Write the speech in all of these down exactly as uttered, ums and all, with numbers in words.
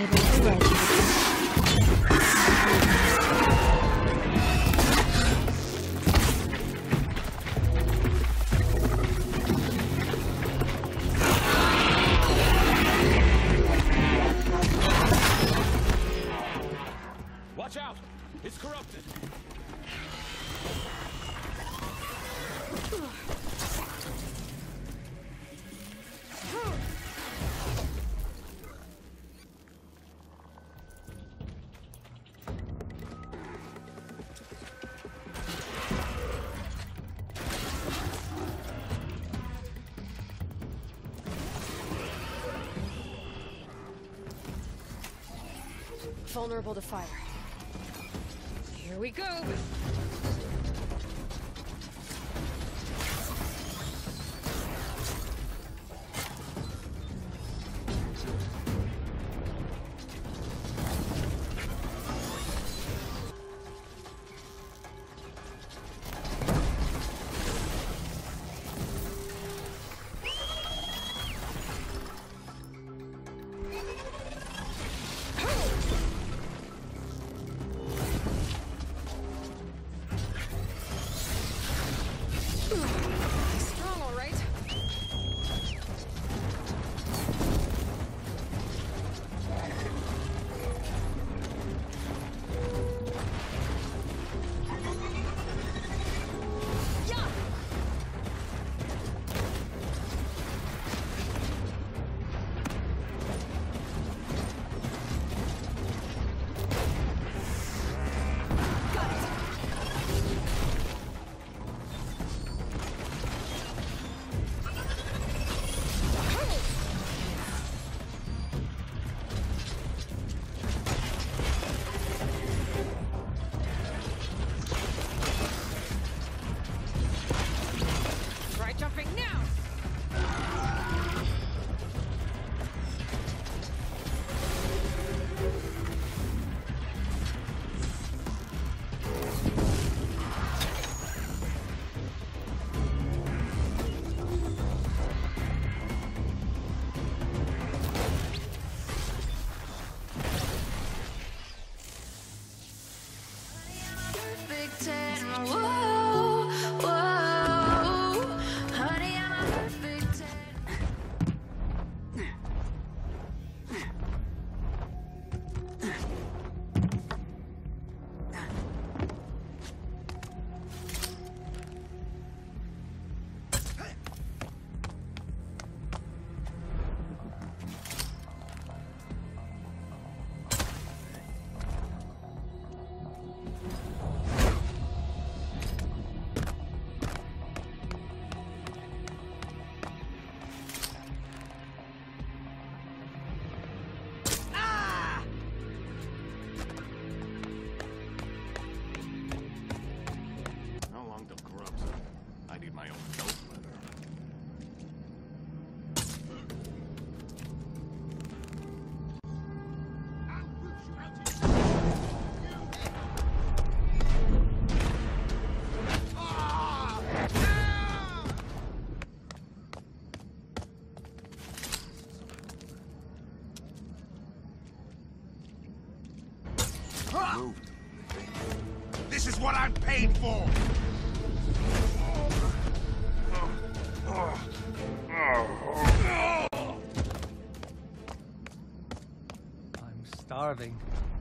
middle of the ledge. Watch out! It's corrupted! Vulnerable to fire. Here we go! Strong, all right. Yeah. Got it. Try jumping now! Perfect ten, whoa, whoa, honey, I'm a perfect ten. How long till corrupts? I need my own belt leather. Moved. This is what I'm paid for! I'm starving.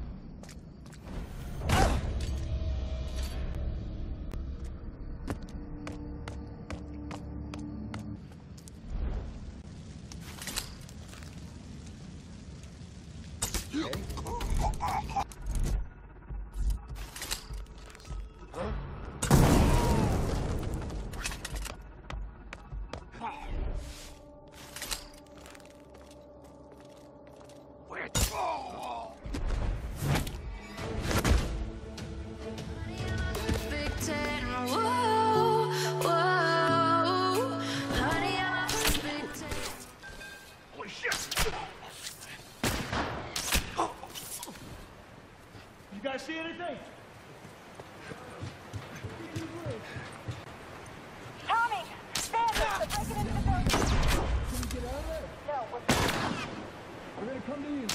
Perfect ten, whoa, whoa, honey, I'm a perfect ten. Holy shit! You guys see anything? Tommy! Bandits! They're breaking into the building! Can we get out of there? No, we're... We're gonna come to you.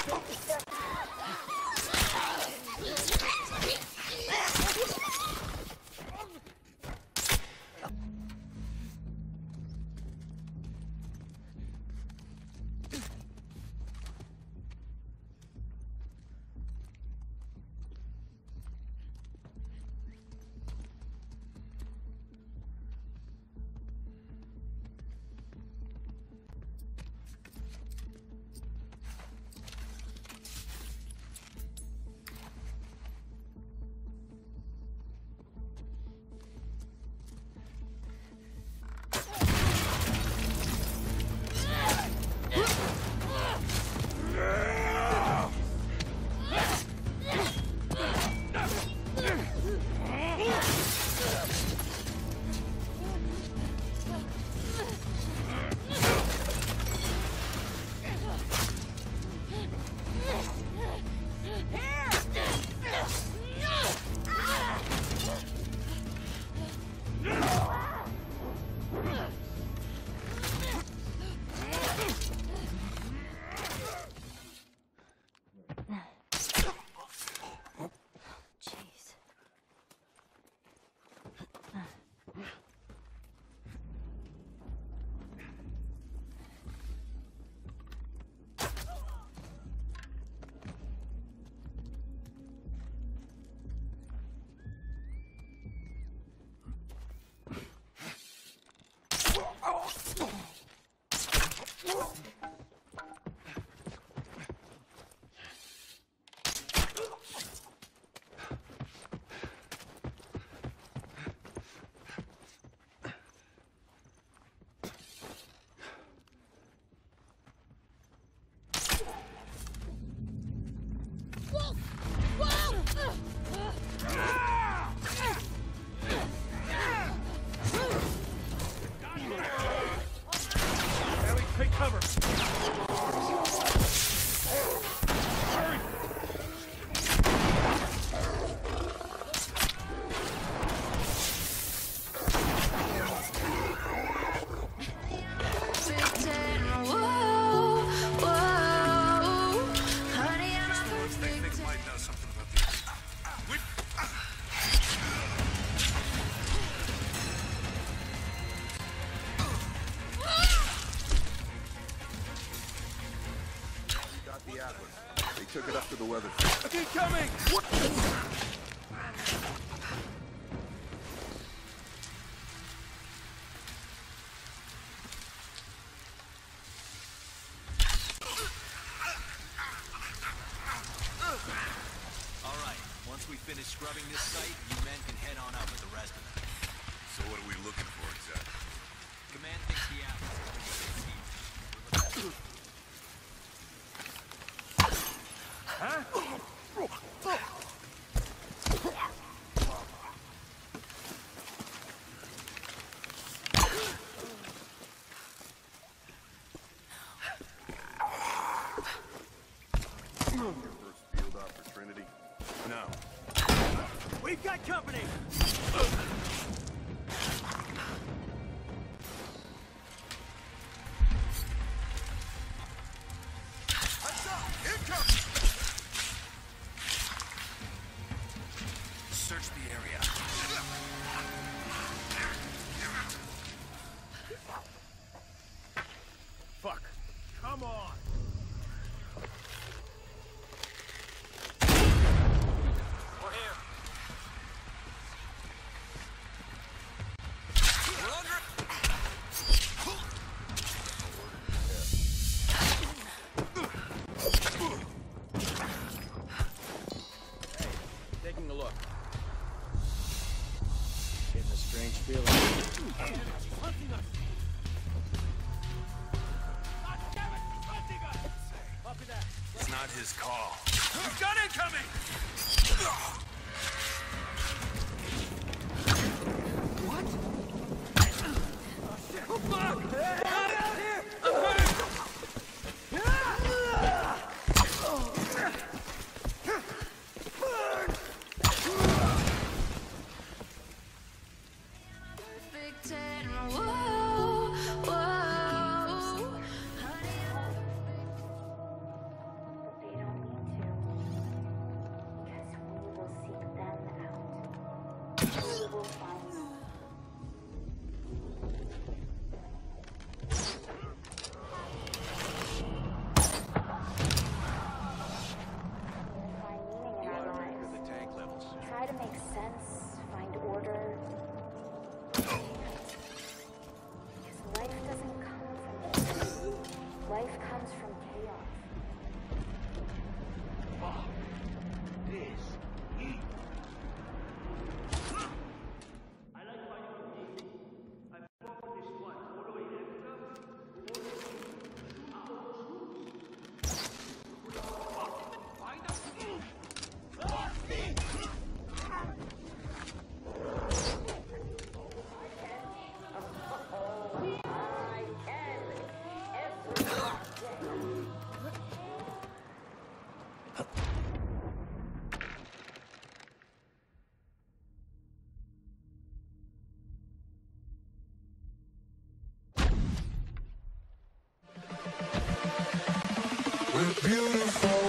Took it up to the weather. Incoming! All right, once we finish scrubbing this site, you men can head on up with the rest of it. So what are we looking for exactly? Command thinks the apples are here. Your first field out for Trinity? No. We've got company! Search the area. Fuck. Come on! We're here. We're under it. Taking a look. Getting a strange feeling. Hunting us! God damn it! He's hunting us! Copy that. It's not his call. We've got incoming! What? Oh, shit. Oh, fuck! Get out here! I'm hurt! Perfect ten. Whoa, whoa. Honey, I'm We will find them. Find meaning in You our ought to lives. monitor the tank levels. Try to make sense, find order. Because life doesn't come from this. Life comes from chaos. We're beautiful.